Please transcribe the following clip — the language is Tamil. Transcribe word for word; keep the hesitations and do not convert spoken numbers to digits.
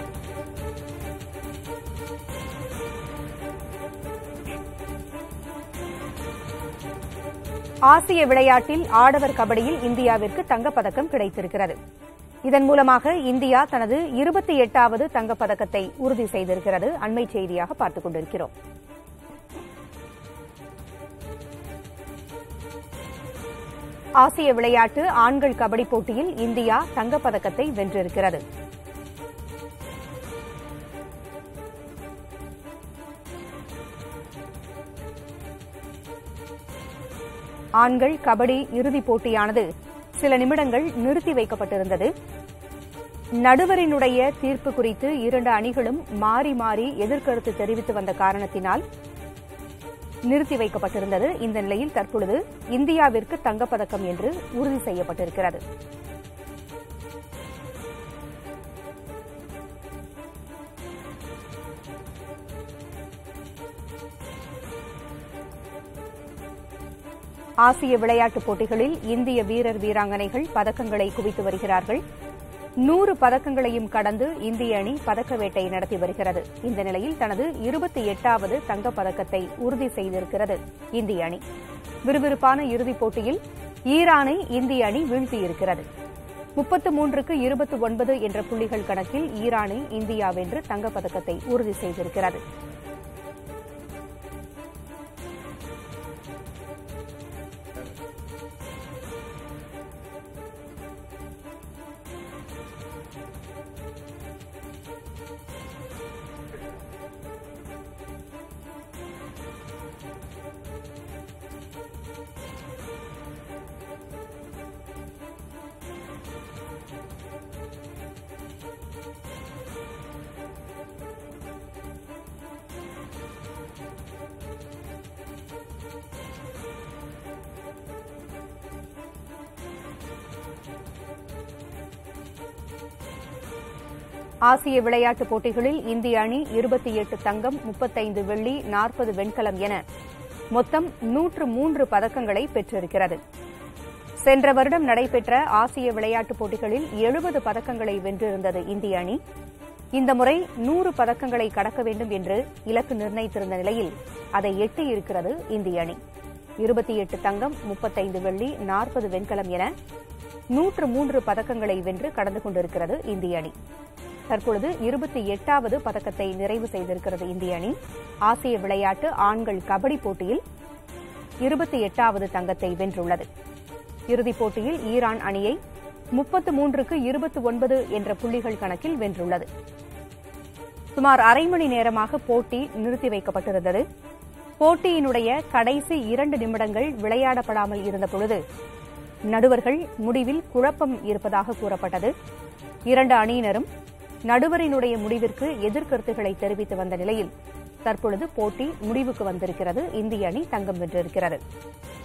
ஆசிய விளையாட்டில் ஆடவர் கபடியில் இந்தியாவிற்கு தங்கப்பதக்கம் கிடைத்திருக்கிறது. இதன் மூலமாக இந்தியா தனது இருபத்தி எட்டாவது தங்கப்பதக்கத்தை உறுதி செய்திருக்கிறது. அண்மை செய்தியாக பார்த்துக் கொண்டிருக்கிறோம். ஆசிய விளையாட்டு ஆண்கள் கபடி போட்டியில் இந்தியா தங்கப்பதக்கத்தை வென்றிருக்கிறது. ஆண்கள் கபடி இறுதிப் போட்டியானது சில நிமிடங்கள் நிறுத்தி வைக்கப்பட்டிருந்தது. நடுவரினுடைய தீர்ப்பு குறித்து இரண்டு அணிகளும் மாறி மாறி எதிர்கருத்து தெரிவித்து வந்த காரணத்தினால் நிறுத்தி வைக்கப்பட்டிருந்தது. இந்த நிலையில் தற்பொழுது இந்தியாவிற்கு தங்கப்பதக்கம் என்று உறுதி செய்யப்பட்டிருக்கிறது. ஆசிய விளையாட்டுப் போட்டிகளில் இந்திய வீரர் வீராங்கனைகள் பதக்கங்களை குவித்து வருகிறார்கள். நூறு பதக்கங்களையும் கடந்து இந்திய அணி பதக்க வேட்டை நடத்தி வருகிறது. இந்த நிலையில் தனது இருபத்தி எட்டாவது தங்கப்பதக்கத்தை உறுதி செய்திருக்கிறது இந்திய அணி. விறுவிறுப்பான இறுதிப் போட்டியில் ஈரானை இந்திய அணி வீழ்த்தியிருக்கிறது. முப்பத்து மூன்றுக்கு இருபத்தி ஒன்பது என்ற புள்ளிகள் கணக்கில் ஈரானை இந்தியா வென்று தங்கப்பதக்கத்தை உறுதி செய்திருக்கிறது. ஆசிய விளையாட்டுப் போட்டிகளில் இந்திய அணி இருபத்தி எட்டு தங்கம், முப்பத்தைந்து வெள்ளி, நாற்பது வெண்கலம் என மொத்தம் நூற்று மூன்று பதக்கங்களை பெற்றிருக்கிறது. சென்ற வருடம் நடைபெற்ற ஆசிய விளையாட்டுப் போட்டிகளில் எழுபது பதக்கங்களை வென்றிருந்தது இந்திய அணி. இந்த முறை நூறு பதக்கங்களை கடக்க வேண்டும் என்று இலக்கு நிர்ணயித்திருந்த நிலையில் அதை எட்டியிருக்கிறது இந்திய அணி. இருபத்தி எட்டு தங்கம், முப்பத்தைந்து வெள்ளி, நாற்பது வெண்கலம் என நூற்று மூன்று பதக்கங்களை வென்று கடந்து கொண்டிருக்கிறது இந்திய அணி. தற்பொழுது இருபத்தி எட்டாவது பதக்கத்தை நிறைவு செய்திருக்கிறது இந்திய அணி. ஆசிய விளையாட்டு ஆண்கள் கபடி போட்டியில் இருபத்தி எட்டாவது தங்கத்தை வென்றுள்ளது. இறுதிப் போட்டியில் ஈரான் அணியை முப்பத்து மூன்றுக்கு இருபத்தி ஒன்பது என்ற புள்ளிகள் கணக்கில் வென்றுள்ளது. சுமார் அரை மணி நேரமாக போட்டி நிறுத்தி வைக்கப்பட்டிருந்தது. போட்டியினுடைய கடைசி இரண்டு நிமிடங்கள் விளையாடப்படாமல் இருந்தபொழுது நடுவர்கள் முடிவில் குழப்பம் இருப்பதாக கூறப்பட்டது. இரண்டு அணியினரும் நடுவரினுடைய முடிவிற்கு எதிர்கருத்துக்களை தெரிவித்து வந்த நிலையில் தற்பொழுது போட்டி முடிவுக்கு வந்திருக்கிறது. இந்திய அணி தங்கம் வென்றிருக்கிறது.